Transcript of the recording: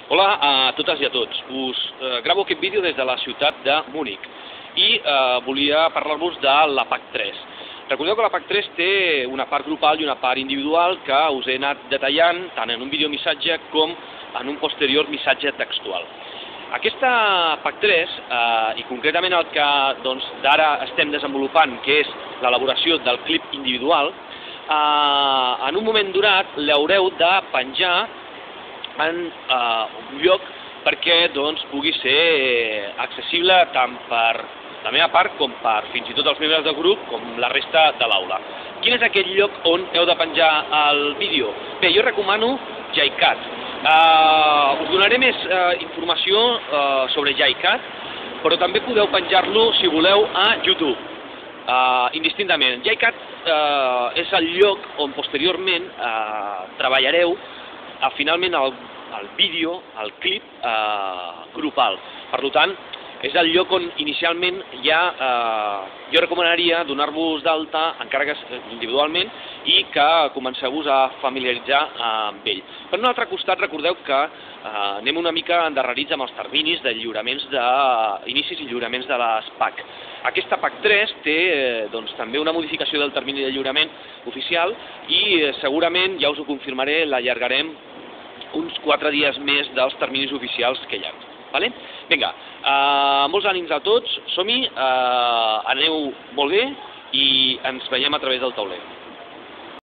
Hola a totes i a tots. Us gravo aquest vídeo des de la ciutat de Múnich i volia parlar-vos de l'APAC 3. Recordeu que l'APAC 3 té una part grupal i una part individual que us he anat detallant tant en un videomissatge com en un posterior missatge textual. Aquesta APAC 3, i concretament el que d'ara estem desenvolupant, que és l'elaboració del clip individual, en un moment donat l'haureu de penjar en un lloc perquè pugui ser accessible tant per la meva part com per fins i tot els membres del grup com la resta de l'aula. Quin és aquest lloc on heu de penjar el vídeo? Bé, jo recomano JaiCat. Us donaré més informació sobre JaiCat, però també podeu penjar-lo, si voleu, a YouTube, indistintament. JaiCat és el lloc on posteriorment treballareu finalment el vídeo, el clip grupal. Per tant, és el lloc on inicialment ja jo recomanaria donar-vos d'alta, encara que individualment, i que comenceu-vos a familiaritzar amb ell. Per un altre costat, recordeu que anem una mica endarrerits amb els terminis de lliuraments d'inicis i lliuraments de les PAC. Aquesta PAC 3 té també una modificació del termini de lliurament oficial i segurament, ja us ho confirmaré, l'allargarem uns 4 dies més dels terminis oficials que hi ha. Vinga, molts ànims a tots, som-hi, aneu molt bé i ens veiem a través del tauler.